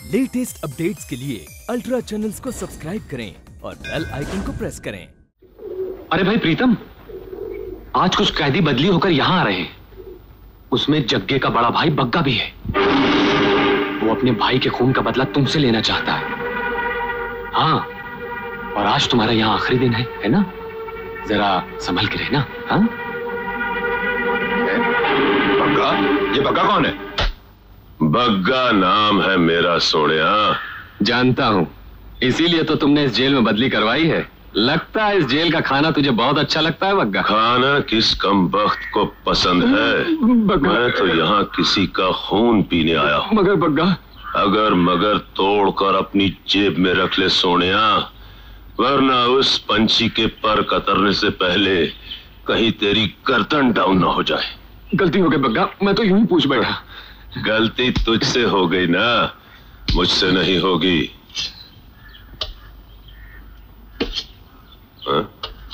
Latest updates के लिए ultra channels को सब्सक्राइब करें और बेल आइकन को प्रेस करें। अरे भाई प्रीतम, आज कुछ कैदी बदली होकर यहाँ आ रहे हैं। उसमें जग्गे का बड़ा भाई बग्गा भी है। वो अपने भाई के खून का बदला तुमसे लेना चाहता है। हाँ, और आज तुम्हारा यहाँ आखिरी दिन है ना? जरा संभल के रहना। हाँ? बग्गा? ये बग्गा कौन है? बग्गा नाम है मेरा सोनिया। जानता हूँ, इसीलिए तो तुमने इस जेल में बदली करवाई है। लगता है इस जेल का खाना तुझे बहुत अच्छा लगता है बग्गा। खाना किस कमबख्त को पसंद है? मैं तो यहाँ किसी का खून पीने आया हूँ। मगर बग्गा, अगर मगर तोड़कर अपनी जेब में रख ले सोनिया, वरना उस पंछी के पर कतरने से पहले कहीं तेरी गर्दन डाउन ना हो जाए। गलती हो गई बग्गा, मैं तो यूं ही पूछ बैठा। गलती तुझसे हो गई ना, मुझसे नहीं होगी। हाँ?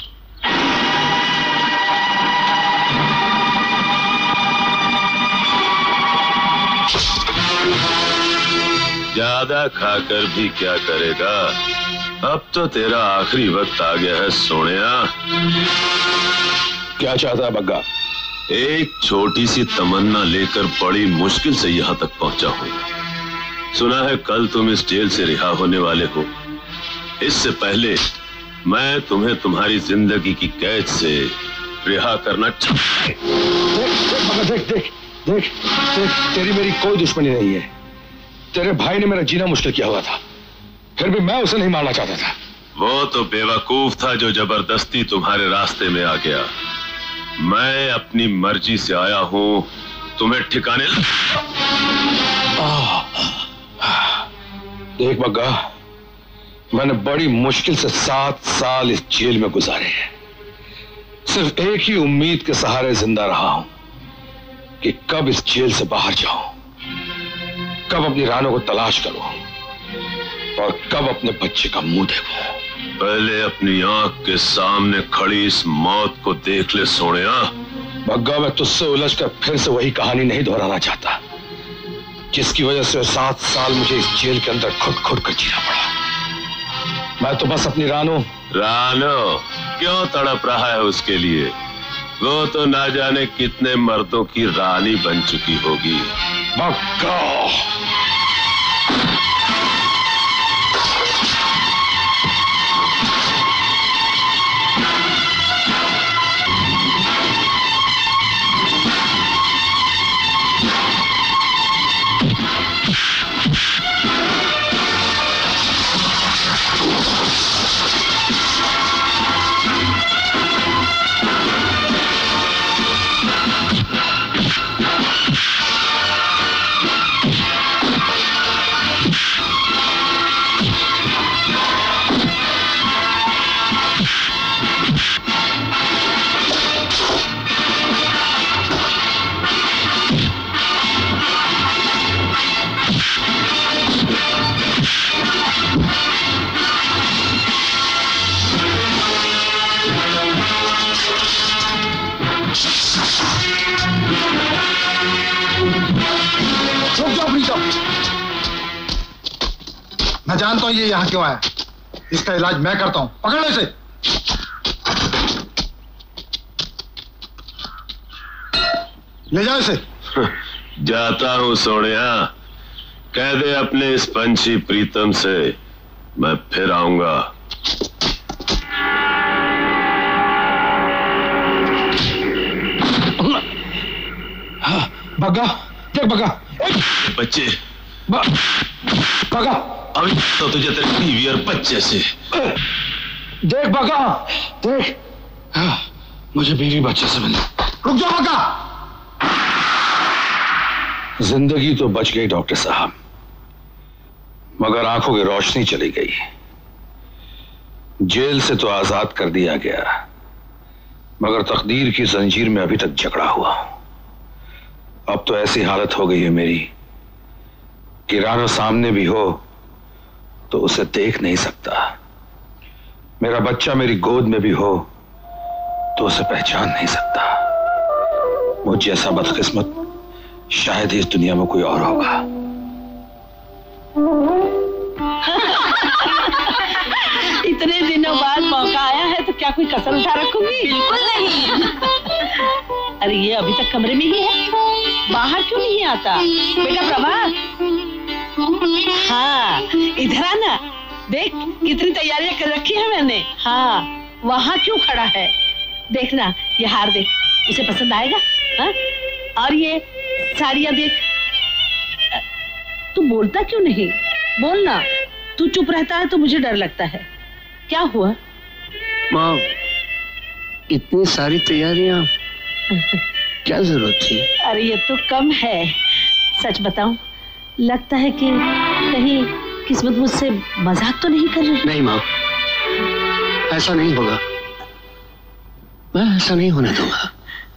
ज्यादा खाकर भी क्या करेगा? अब तो तेरा आखिरी वक्त आ गया है सोनिया। क्या चाहता है बग्गा? एक छोटी सी तमन्ना लेकर बड़ी मुश्किल से यहाँ तक पहुंचा हूँ। सुना है कल तुम इस जेल से रिहा होने वाले हो। इससे पहले मैं तुम्हें तुम्हारी जिंदगी की कैद से रिहा करना चाहता हूँ। देख, तेरी मेरी कोई दुश्मनी नहीं है। तेरे भाई ने मेरा जीना मुश्किल किया हुआ था, फिर भी मैं उसे नहीं मारना चाहता था। वो तो बेवकूफ था जो जबरदस्ती तुम्हारे रास्ते में आ गया। मैं अपनी मर्जी से आया हूं तुम्हें ठिकाने। देख बग्गा, मैंने बड़ी मुश्किल से 7 साल इस जेल में गुजारे हैं। सिर्फ एक ही उम्मीद के सहारे जिंदा रहा हूं कि कब इस जेल से बाहर जाऊं, कब अपनी रानों को तलाश करूं और कब अपने बच्चे का मुंह देखूं। पहले अपनी आंख के सामने खड़ी इस मौत को देख ले सोनिया। बग्गा, मैं तुझसे उलझकर फिर से वही कहानी नहीं दोहराना चाहता जिसकी वजह से 7 साल मुझे इस जेल के अंदर खुद कर जीना पड़ा। मैं तो बस अपनी रानो क्यों तड़प रहा है उसके लिए? वो तो ना जाने कितने मर्दों की रानी बन चुकी होगी। बग्गा, मैं जानता हूं ये यहां क्यों आया। इसका इलाज मैं करता हूं। पकड़ लो इसे। ले जाओ इसे। जाता हूं सोनिया, कह दे अपने इस पंछी प्रीतम से मैं फिर आऊंगा। बग्गा, देख बग्गा, बच्चे बग्गा, अभी तो तुझे तेरी बीवी और बच्चे से। देख बग्गा, देख, मुझे बीवी बच्चे से मिलना। रुक जाओ बग्गा। जिंदगी तो बच गई डॉक्टर साहब, मगर आंखों की रोशनी चली गई। जेल से तो आजाद कर दिया गया, मगर तकदीर की जंजीर में अभी तक जकड़ा हुआ हूं। अब तो ऐसी हालत हो गई है मेरी कि रानो सामने भी हो तो उसे देख नहीं सकता। मेरा बच्चा मेरी गोद में भी हो तो उसे पहचान नहीं सकता। मुझ जैसा बदकिस्मत शायद ही इस दुनिया में कोई और होगा। कोई कसर उठा रखूंगी? बिल्कुल नहीं। अरे ये अभी तक कमरे में ही है, बाहर क्यों नहीं आता? बेटा प्रभात, हाँ इधर आना, देख कितनी तैयारियां कर रखी है मैंने। हाँ वहाँ क्यों खड़ा है? देखना ये हार देख, उसे पसंद आएगा। हाँ और ये साड़ियाँ देख। तू बोलता क्यों नहीं? बोलना। तू चुप रहता है तो मुझे डर लगता है। क्या हुआ? माँ इतनी सारी तैयारियां क्या जरूरत थी? अरे ये तो कम है। सच बताऊं, लगता है कि कहीं किस्मत मुझसे मजाक तो नहीं कर रही। नहीं माँ, ऐसा नहीं होगा, मैं ऐसा नहीं होने दूंगा।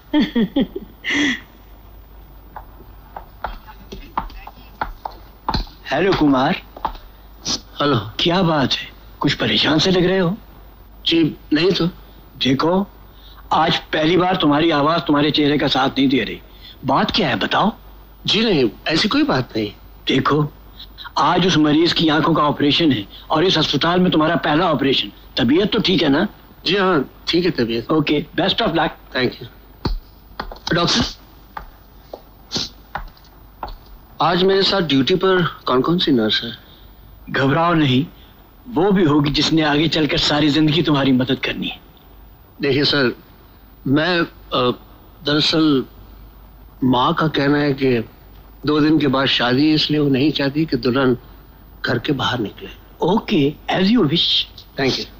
हेलो कुमार। हेलो। क्या बात है, कुछ परेशान से लग रहे हो? जी नहीं तो। देखो आज पहली बार तुम्हारी आवाज तुम्हारे चेहरे का साथ नहीं दे रही। बात क्या है बताओ? जी नहीं, ऐसी कोई बात नहीं। देखो आज उस मरीज की आंखों का ऑपरेशन है और इस अस्पताल में तुम्हारा पहला ऑपरेशन। तबीयत तो ठीक है ना? जी हाँ ठीक है तबीयत। Okay, best of luck. Thank you. Doctor, आज मेरे साथ ड्यूटी पर कौन कौन सी नर्स है? घबराओ नहीं, वो भी होगी जिसने आगे चलकर सारी जिंदगी तुम्हारी मदद करनी है। देखिए सर, मैं दरअसल माँ का कहना है कि 2 दिन के बाद शादी, इसलिए वो नहीं चाहती कि दुल्हन घर के बाहर निकले। Okay, as you wish. Thank you.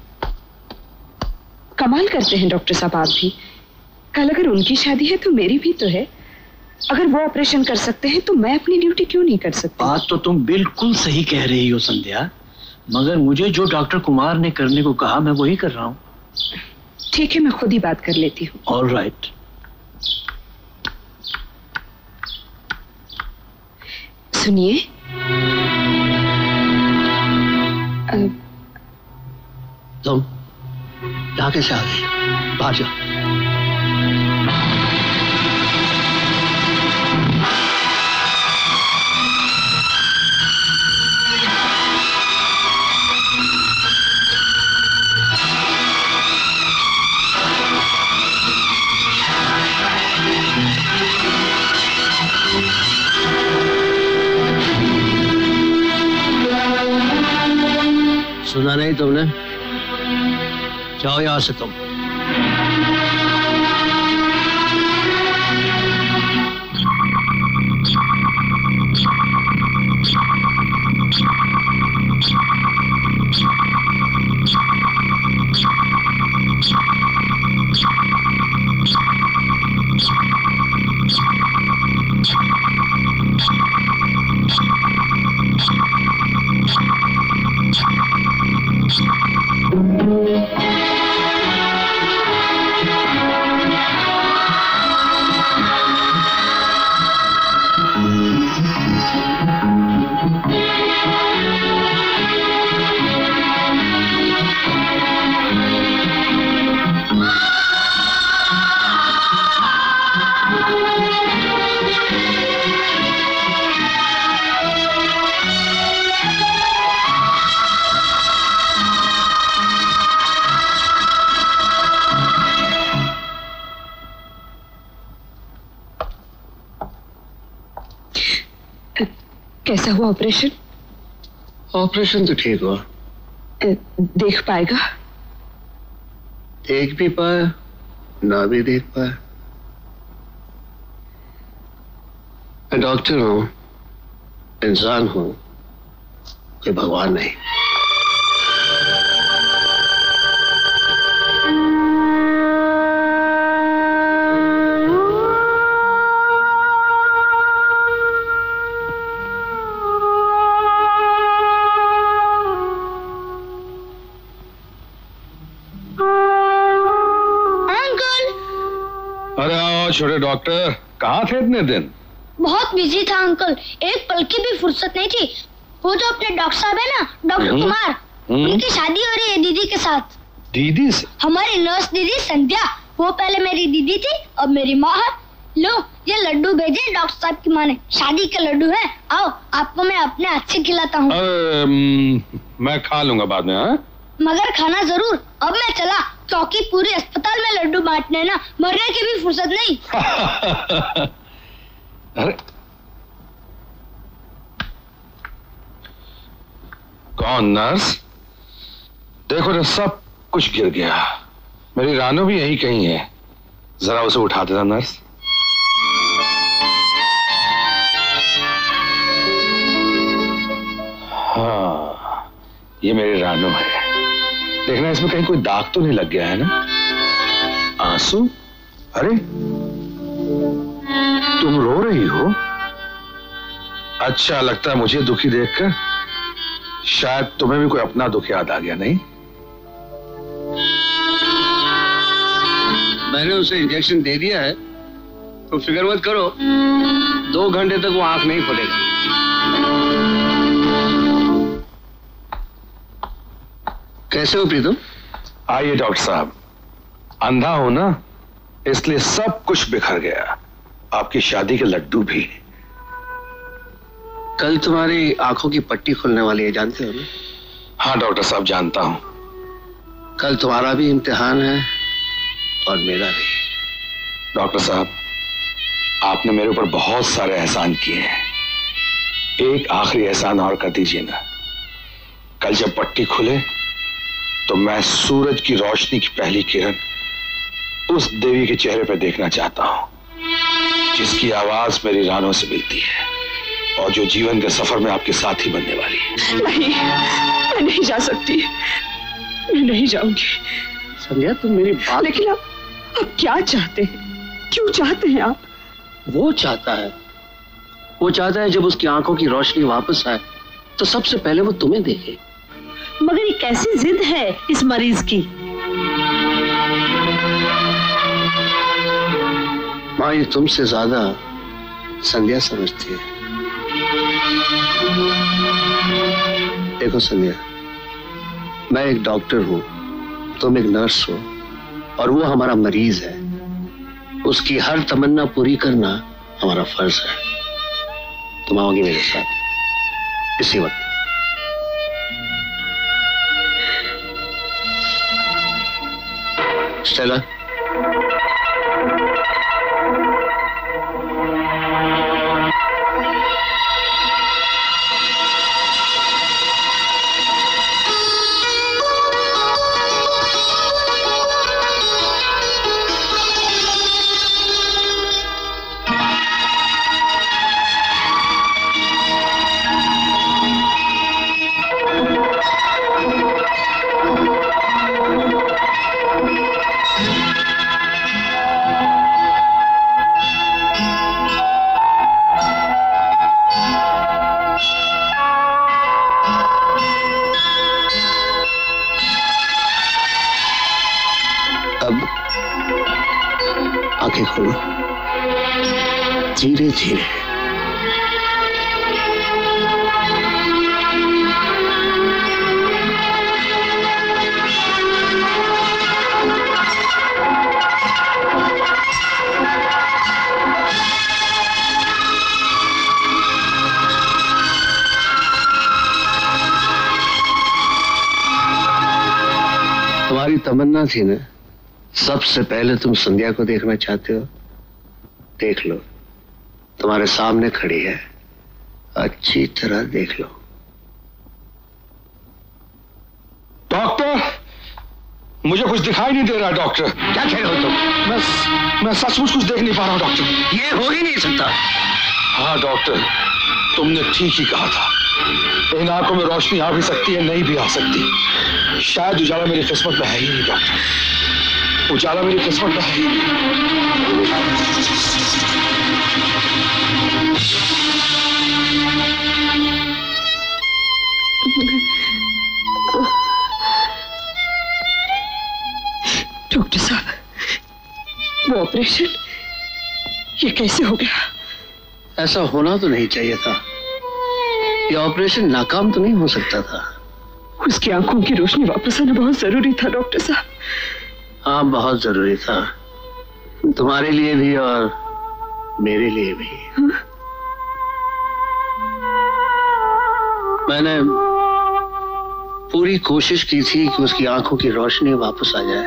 कमाल करते हैं डॉक्टर साहब आप भी। कल अगर उनकी शादी है तो मेरी भी तो है। अगर वो ऑपरेशन कर सकते हैं तो मैं अपनी ड्यूटी क्यों नहीं कर सकती? बात तो तुम बिल्कुल सही कह रही हो संध्या, मगर मुझे जो डॉक्टर कुमार ने करने को कहा मैं वही कर रहा हूँ। ठीक है, मैं खुद ही बात कर लेती हूँ। All right. सुनिए, तुम यहाँ कैसे आ गई? बाहर जाओ। सुना नहीं तुमने? जाओ यहां से तुम। कैसा हुआ ऑपरेशन? ऑपरेशन तो ठीक हुआ। देख पाएगा? देख भी पाए, ना भी देख पाए। मैं डॉक्टर हूं, इंसान हूं, कोई भगवान नहीं। छोटे डॉक्टर, कहाँ थे इतने दिन? बहुत बिजी था अंकल, एक पल की भी फुर्सत नहीं थी। वो जो अपने डॉक्टर साहब है ना, डॉक्टर कुमार, उनकी शादी हो रही है दीदी के साथ। दीदी से? हमारी नर्स दीदी संध्या, वो पहले मेरी दीदी थी, अब मेरी माँ है। लो ये लड्डू भेजे डॉक्टर साहब की माँ ने, शादी के लड्डू हैं। आओ आपको मैं अपने हाथ से खिलाता हूँ। मैं खा लूंगा बाद में। हाँ मगर खाना जरूर। अब मैं चला, क्योंकि पूरे अस्पताल में लड्डू बांटने ना, मरने की भी फुर्सत नहीं। अरे कौन? नर्स? देखो ना, सब कुछ गिर गया। मेरी रानो भी यही कहीं है, जरा उसे उठा देना नर्स। हाँ, ये मेरी रानो है। देखना इसमें कहीं कोई दाग तो नहीं लग गया है ना? आंसू? अरे तुम रो रही हो? अच्छा, लगता है मुझे दुखी देखकर शायद तुम्हें भी कोई अपना दुख याद आ गया, नहीं? मैंने उसे इंजेक्शन दे दिया है, तो फिक्र मत करो, 2 घंटे तक वो आंख नहीं खोलेगा। कैसे हो प्रीतम? आइए डॉक्टर साहब। अंधा हो ना, इसलिए सब कुछ बिखर गया, आपकी शादी के लड्डू भी। कल तुम्हारी आंखों की पट्टी खुलने वाली है, जानते हो ना? हाँ डॉक्टर साहब, जानता हूं। कल तुम्हारा भी इम्तिहान है और मेरा भी। डॉक्टर साहब, आपने मेरे ऊपर बहुत सारे एहसान किए हैं, एक आखिरी एहसान और कर दीजिए ना। कल जब पट्टी खुले तो मैं सूरज की रोशनी की पहली किरण उस देवी के चेहरे पर देखना चाहता हूं जिसकी आवाज मेरी रानों से मिलती है और जो जीवन के सफर में आपके साथ ही बनने वाली है। नहीं, मैं नहीं जा सकती, मैं नहीं जाऊंगी। संध्या, तुम मेरी बात। लेकिन आप क्या चाहते हैं? क्यों चाहते हैं आप? वो चाहता है जब उसकी आंखों की रोशनी वापस आए तो सबसे पहले वो तुम्हें देखे। मगर ये कैसी जिद है इस मरीज की? माँ, ये तुमसे ज्यादा संध्या समझती है। देखो संध्या, मैं एक डॉक्टर हूं, तुम एक नर्स हो, और वो हमारा मरीज है। उसकी हर तमन्ना पूरी करना हमारा फर्ज है। तुम आओगी मेरे साथ इसी वक्त? स्टेला, आंखें खोलो, धीरे धीरे। तुम्हारी तमन्ना थी ना, सबसे पहले तुम संध्या को देखना चाहते हो, देख लो, तुम्हारे सामने खड़ी है, अच्छी तरह देख लो। डॉक्टर, मुझे कुछ दिखाई नहीं दे रहा। डॉक्टर, क्या कह रहे हो तुम? मैं सचमुच कुछ देख नहीं पा रहा हूं डॉक्टर। ये हो ही नहीं सकता। हाँ डॉक्टर, तुमने ठीक ही कहा था, इन आंखों में रोशनी आ भी सकती है, नहीं भी आ सकती। शायद उजाला मेरी किस्मत में है ही नहीं डॉक्टर, उजाला मेरी किस्मत में है ही नहीं। डॉक्टर साहब, वो ऑपरेशन ये कैसे हो गया? ऐसा होना तो नहीं चाहिए था। ये ऑपरेशन नाकाम तो नहीं हो सकता था। उसकी आंखों की रोशनी वापस आना बहुत जरूरी था डॉक्टर साहब। हाँ, बहुत जरूरी था, तुम्हारे लिए भी और मेरे लिए भी। हाँ? मैंने पूरी कोशिश की थी कि उसकी आंखों की रोशनी वापस आ जाए,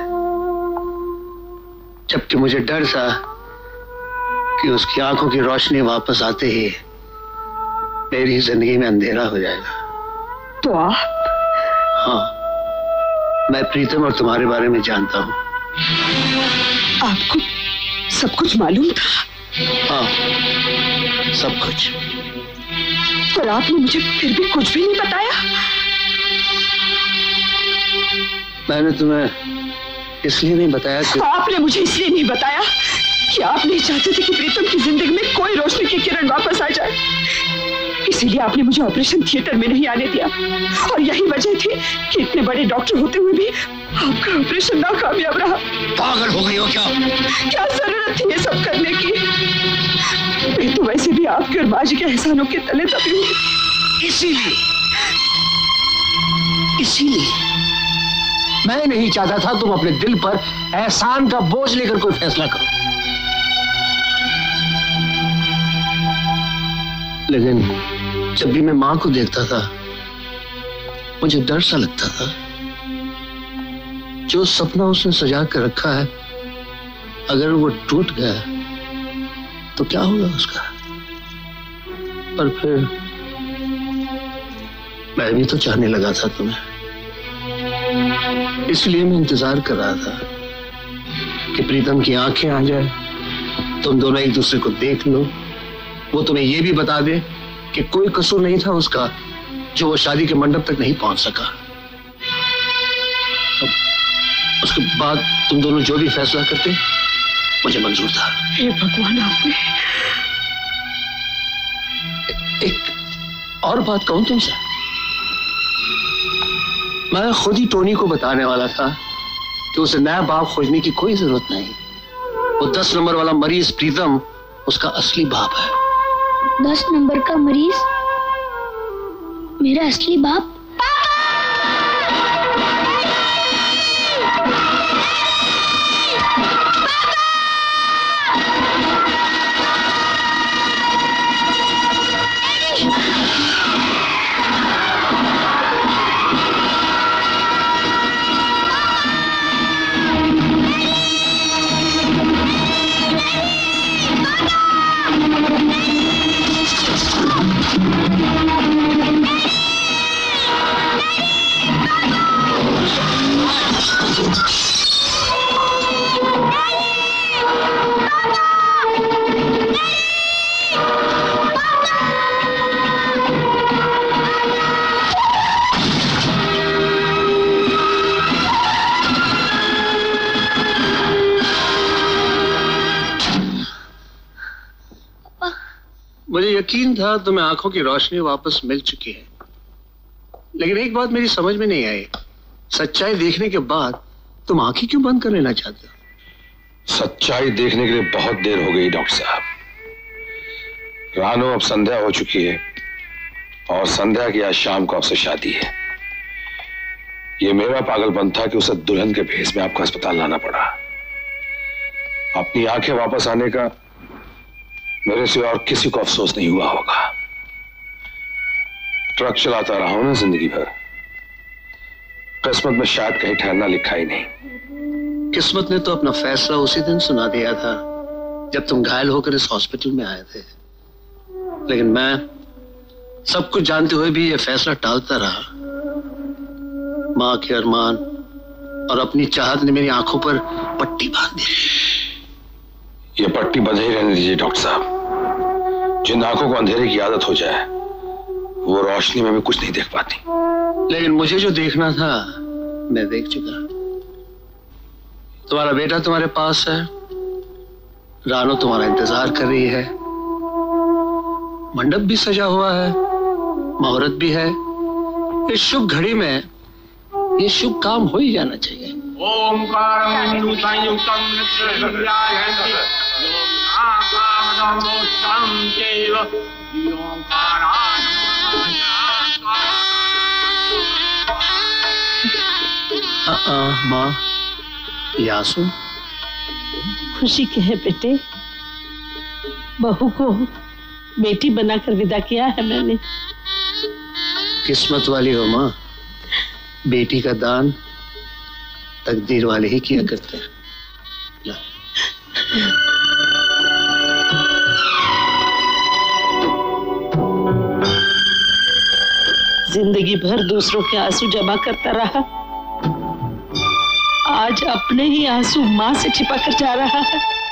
जबकि मुझे डर था कि उसकी आंखों की रोशनी वापस आते ही मेरी जिंदगी में अंधेरा हो जाएगा। तो आप? हाँ, मैं प्रीतम और तुम्हारे बारे में जानता हूँ। आपको सब कुछ मालूम था? हाँ, सब कुछ। पर आपने मुझे फिर भी कुछ भी नहीं बताया। मैंने तुम्हें इसलिए नहीं बताया कि... आपने मुझे इसलिए नहीं बताया कि आप नहीं चाहते थे कि प्रीतम की जिंदगी में कोई रोशनी की किरण वापस आ जाए। इसीलिए आपने मुझे ऑपरेशन थिएटर में नहीं आने दिया, और यही वजह थी कि इतने बड़े डॉक्टर होते हुए भी आपका ऑपरेशन नाकामयाब रहा। पागल हो गई हो क्या? क्या जरूरत थी ये सब करने की? मैं तो वैसे भी आपके और बाजी के एहसानों के तले दबी हूँ। इसीलिए मैं नहीं चाहता था तुम अपने दिल पर एहसान का बोझ लेकर कोई फैसला करो। लेकिन जब भी मैं मां को देखता था मुझे डर सा लगता था। जो सपना उसने सजा कर रखा है, अगर वो टूट गया तो क्या होगा उसका? पर फिर मैं भी तो चाहने लगा था तुम्हें, इसलिए मैं इंतजार कर रहा था कि प्रीतम की आंखें आ जाए, तुम दोनों एक दूसरे को देख लो, वो तुम्हें ये भी बता दे कि कोई कसूर नहीं था उसका जो वो शादी के मंडप तक नहीं पहुंच सका। उसके बाद तुम दोनों जो भी फैसला करते मुझे मंजूर था। हे भगवान, आपने... एक और बात कहूं तुमसे, मैं खुद ही टोनी को बताने वाला था कि उसे नया बाप खोजने की कोई जरूरत नहीं। वो 10 नंबर वाला मरीज प्रीतम उसका असली बाप है। 10 नंबर का मरीज मेरा असली बाप? मुझे यकीन था तुम्हें आंखों की रोशनी वापस मिल चुकी है, लेकिन एक बात मेरी समझ में नहीं आई। सच्चाई देखने के बाद तुम आंखें क्यों बंद कर लेना चाहते हो? सच्चाई देखने के लिए बहुत देर हो गई डॉक्टर साहब। रानो अब संध्या हो चुकी है और संध्या की आज शाम को आपसे शादी है। ये मेरा पागलपन था कि उसे दुल्हन के भेष में आपको अस्पताल लाना पड़ा। अपनी आंखें वापस आने का मेरे से और किसी को अफसोस नहीं हुआ होगा। ट्रक चलाता रहा हूं ना जिंदगी भर, किस्मत में शायद कहीं ठहरना लिखा ही नहीं। किस्मत ने तो अपना फैसला उसी दिन सुना दिया था जब तुम घायल होकर इस हॉस्पिटल में आए थे, लेकिन मैं सब कुछ जानते हुए भी यह फैसला टालता रहा। मां के अरमान और अपनी चाहत ने मेरी आंखों पर पट्टी बांध दी। ये पट्टी बंधे ही रहने दीजिए डॉक्टर साहब। जिन आंखों को अंधेरे की आदत हो जाए वो रोशनी में भी कुछ नहीं देख पाती। लेकिन मुझे जो देखना था मैं देख चुका। तुम्हारा बेटा तुम्हारे पास है, रानो तुम्हारा इंतजार कर रही है, मंडप भी सजा हुआ है, मुहूर्त भी है। इस शुभ घड़ी में ये शुभ काम हो ही जाना चाहिए। माँ, यासु खुशी के है बेटे, बहू को बेटी बनाकर विदा किया है मैंने। किस्मत वाली हो माँ, बेटी का दान तकदीर वाले ही किया करते हैं। जिंदगी भर दूसरों के आंसू जमा करता रहा, आज अपने ही आंसू मां से छिपा कर जा रहा है।